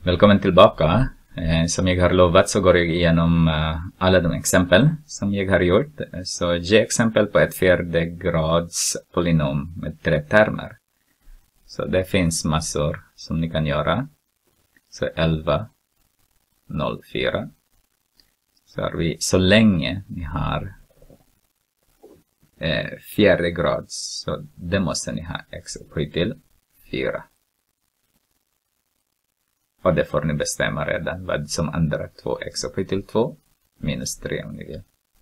Välkommen tillbaka. Som jag har lovat så går jag igenom alla de exempel som jag har gjort. Så ge exempel på ett fjärde grads polynom med 3 termer. Så det finns massor som ni kan göra. Så 11, 0, 4. Så har vi så länge ni har fjärde grads, så det måste ni ha x upphöjt till 4. Och det får ni bestämma redan vad som andra 2x upphöjt till 2 minus 3 om ni vill.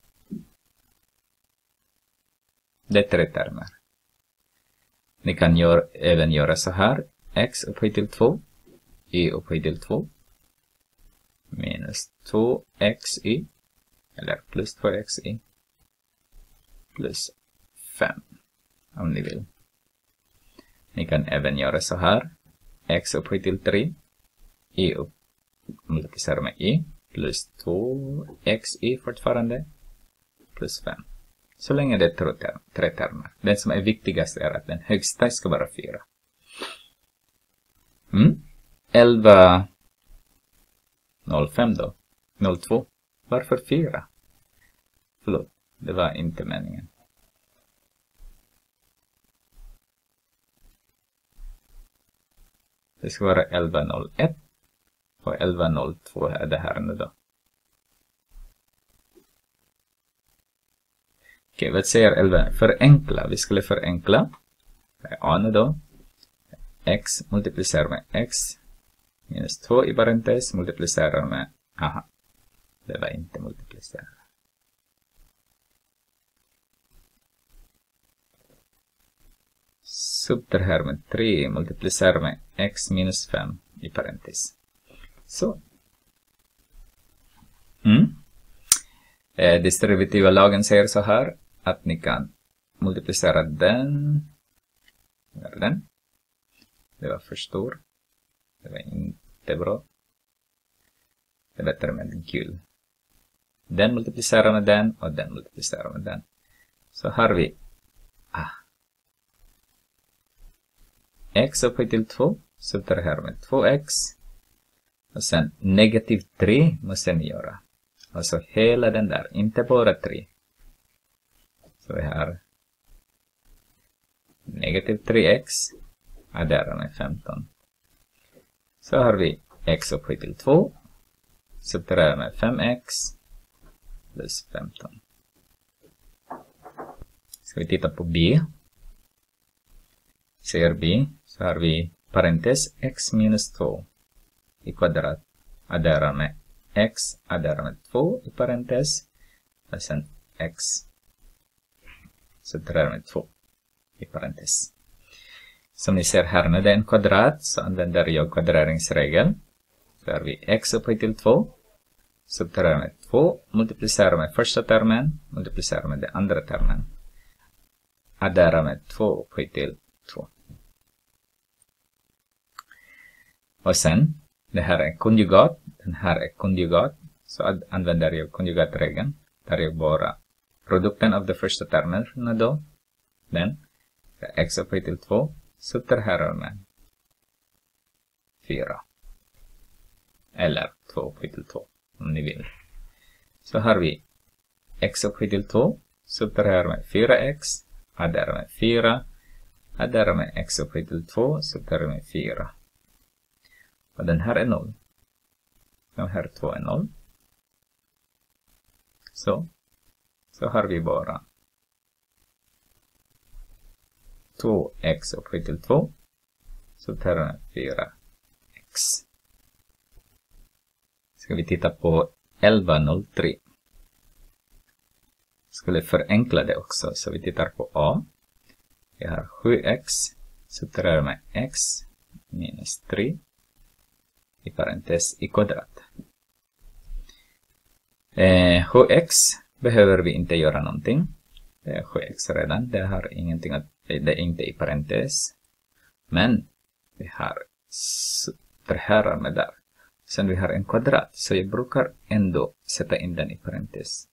Det är 3 termer. Ni kan även göra så här. X upphöjt till 2, y upphöjt till 2 minus 2xy eller plus 2xy plus 5 om ni vill. Ni kan även göra så här. X upphöjt till 3, y multiplicerar med y plus 2xy fortfarande plus 5. Så länge det är 3 termer. Den som är viktigast är att den högsta ska vara 4. 11, 05 då. 02. Varför 4? Förlåt, det var inte meningen. Det ska vara 1101 och 1102 är det här nu då. Okej, vad säger 11? Förenkla. Vi skulle förenkla. A nu då. X multiplicerar med x minus 2 i parentes multiplicerar med... Aha, det var inte multiplicerar. Subtraherar med 3 multiplicerar med x minus 5 i parentes. Så. Distributiva lagen säger så här att ni kan multiplicera den. Det var för stor. Det var inte bra. Det är bättre med en gul. Den multiplicerar med den och den multiplicerar med den. Så har vi x upphöjt till 2. Subtraherar med 2x. Och sen negativ 3 måste ni göra. Alltså hela den där, inte bara 3. Så vi har negativ 3x adderar med 15. Så har vi x upphöjt till 2. Subtraherar med 5x plus 15. Ska vi titta på b. Ser b så har vi parentes x minus 2 i kvadrat adderar med x adderar med 2 i parentes och sen x subtraherar med 2 i parentes. Som ni ser här när det är en kvadrat så använder jag kvadreringsregeln. Så har vi x upphöjt till 2 subtraherar med 2 multiplicerar med första termen multiplicerar med den andra termen adderar med 2 upphöjt till 2. Och sen det här är konjugat, den här är konjugat, så använder jag konjugatregeln. Där jag bara produkten av de första termerna då, den, x upphöjt till 2, subtraherar med 4. Eller 2 upphöjt till 2, om ni vill. Så har vi x upphöjt till 2, subtraherar med 4x, adderar med 4, adderar med x upphöjt till 2, subtraherar med 4. Och den här är 0. Den här 2 är 0. Så har vi bara 2x upphöjt till 2. Så tar den 4x. Ska vi titta på 1103. Skulle förenkla det också. Så vi tittar på A. Vi har 7x. Så tar den med x minus 3. I parentes i kvadrat. Hx behöver vi inte göra någonting. Det är 7x redan. Det har ingenting att, det är inte i parentes. Men vi har subtraherar med där. Sen vi har en kvadrat. Så jag brukar ändå sätta in den i parentes.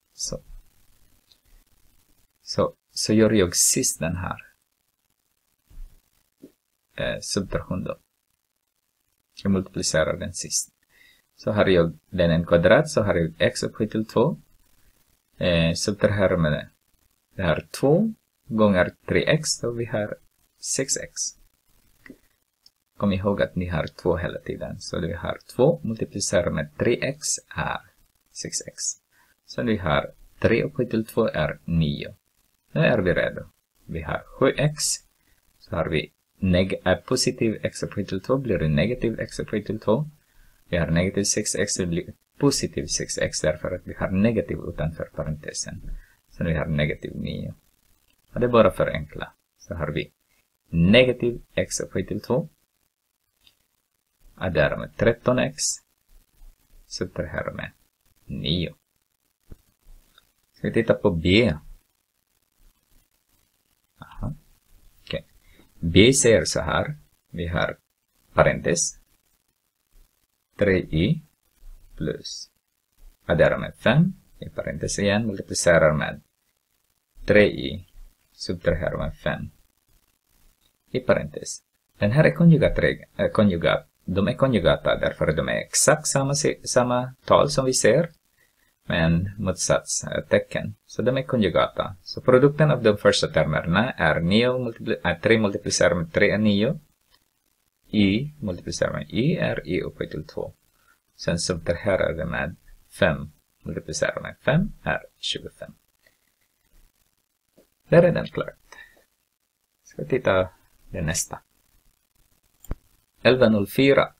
Så gör jag sist den här. Subtraktion då. Jag multiplicerar den sist. Så har jag den en kvadrat, så har jag x upphöjt till 2. Subtraherar med det. Det här 2 gånger 3x, så vi har 6x. Kom ihåg att ni har 2 hela tiden. Så vi har 2 multiplicerar med 3x är 6x. Så vi har 3 upphöjt till 2 är 9. Nu är vi redo. Vi har 7x. Så har vi positiv x upphöjt till 2 blir det negativ x upphöjt till 2. Vi har negativ 6x, det blir positiv 6x därför att vi har negativ utanför parentesen. Så vi har negativ 9. Och det är bara förenkla. Så har vi negativ x upphöjt till 2. Addera med 13x. Subtrahera med 9. Ska vi titta på B. Aha. Okay. B ser så här. Vi har parentes. 3y plus. Addera med 5. I parentes igen. Multiplicerar med 3y. Subtrahera med 5. I parentes. Den här är konjugat. De är konjugata därför att de är exakt samma tal som vi ser. Men motsatstecken. Så de är konjugata. Så produkten av de första termerna är 3 multiplicerar med 3 är 9. Y multiplicerar med y är y upphöjt till 2. Sen subtraherar det med 5 multiplicerar med 5 är 25. Där är den klart. Ska vi titta på nästa. 1104.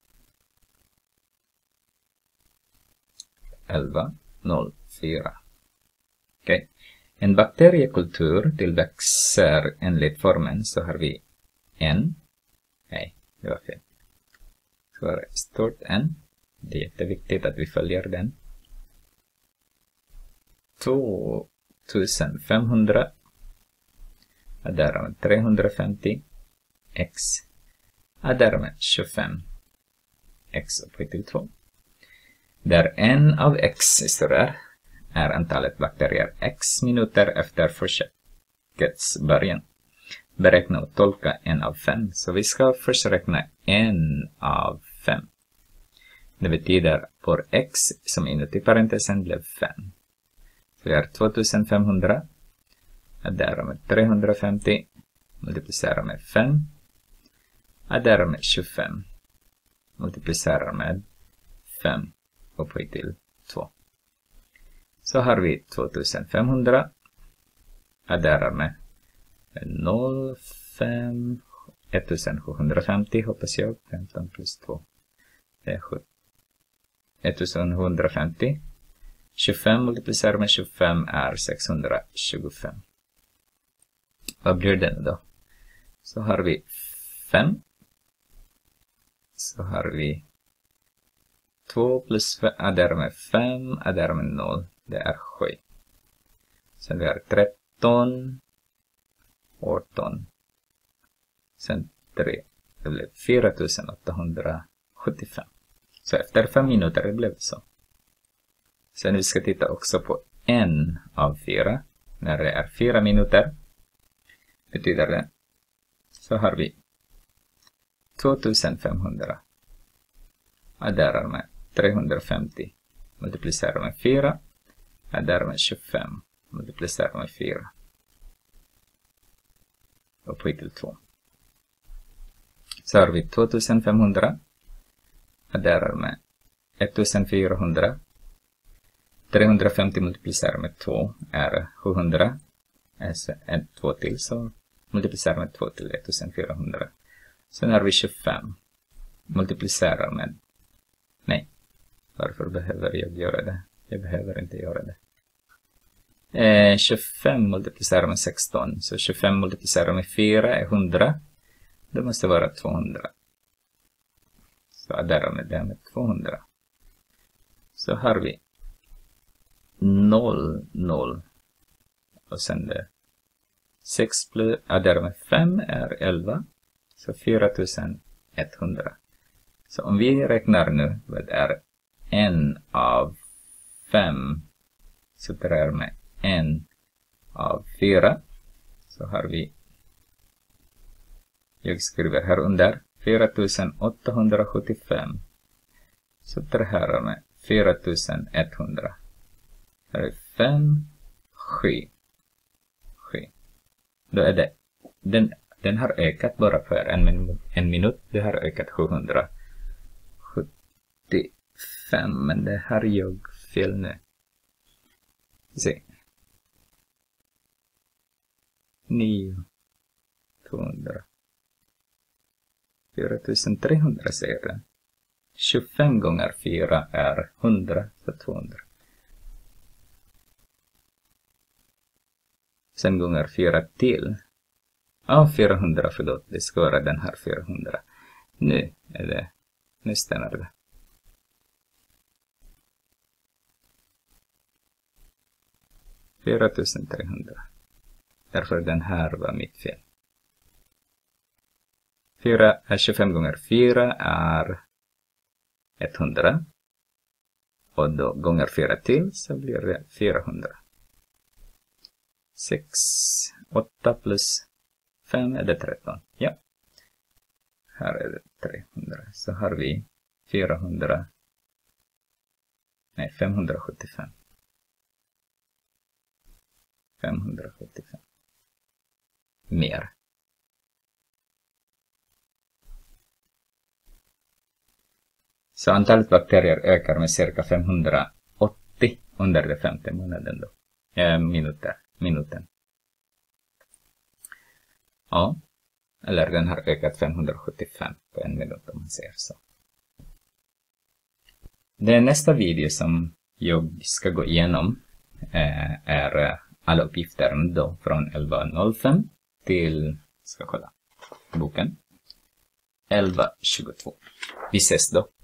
1104. Okej. En bakteriekultur tillväxer enligt formen så har vi N. Nej, det var fel. Så var det stort N. Det är jätteviktigt att vi följer den. 2500. Addera med 350. X. Addera med 25. X upphöjt till 2. Där n av x är antalet bakterier x minuter efter försökets början. Beräkna och tolka n av 5. Så vi ska först räkna n av 5. Det betyder för x som inuti parentesen blev 5. Så vi har 2500. Addera med 350. Multiplicera med 5. Addera med 25. Multiplicera med 5. Upphöjt till 2. Så har vi 2500. Adderar med 0, 5, 1750 hoppas jag. 15 plus 2. Det är 1750. 25 multiplicerar med 25 är 625. Vad blir det då? Så har vi 5. Så har vi 2 plus 5, addera med 5, addera med 0. Det är 7. Sen vi har 13, 18. Sen 3. Det blev 4875. Så efter 5 minuter det blev så. Sen vi ska titta också på n av 4. När det är 4 minuter. Betyder det. Så har vi 2500. Adderar med 350. Multiplicerar med 4. Adderar med 25. Multiplicerar med 4. Upphöjt till 2. Så har vi 2500. Adderar med 1400. 350 multiplicerar med 2 är 700. Alltså 2 till, så multiplicerar med 2 till 1400. Sen har vi 25. Multiplicerar med... Nej. Varför behöver jag göra det? Jag behöver inte göra det. 25 multiplicerar med 16. Så 25 multiplicerar med 4 är 100. Det måste vara 200. Så addera med det med 200. Så har vi 0, 0. Och sen det 6 plus addera med 5 är 11. Så 4100. Så om vi räknar nu vad är n av 5 subtraherar med n av 4. Så har vi, jag skriver här under 4875. Så det här med 4100. Här är 5, 7. Då är det, den har ökat bara för en minut. Det har ökat 775, men det här är jag fel nu. Se. 9, 200. 4300 säger den. 25 gånger 4 är 100, så 200. Sen gånger 4 till. 400, förlåt. Det ska vara den här 400. Nu är det, nu stämmer det. $4,300. Därför den här var mitt fel. 25 gånger 4 är 100. Och då gånger 4 till så blir det 400. 8 plus 5 är det 13. Ja. Här är det 300. Så har vi 575. 575. Mer. Så antalet bakterier ökar med cirka 580 under den 5:e månaden då. Minuten. Ja. Eller den har ökat 575 på en minut om man säger så. Den nästa video som jag ska gå igenom är alla uppgifter då från 11.05 till, ska kolla, boken 11.22. Vi ses då.